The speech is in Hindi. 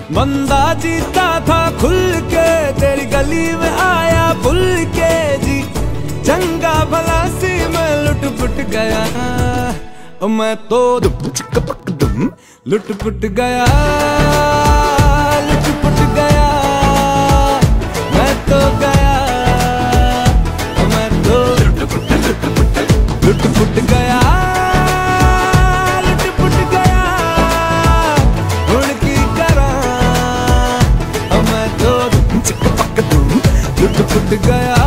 बंदा जीता था खुल के, तेरी गली में आया भूल के जी। चंगा भला सी मैं लुट पुट गया, मैं तो लुट पुट गया, लुट पुट गया, मैं तो गया, मैं तो लुट पुट गया, लुट पुट गया। हुण की करा, मैं तो लुट पुट गया।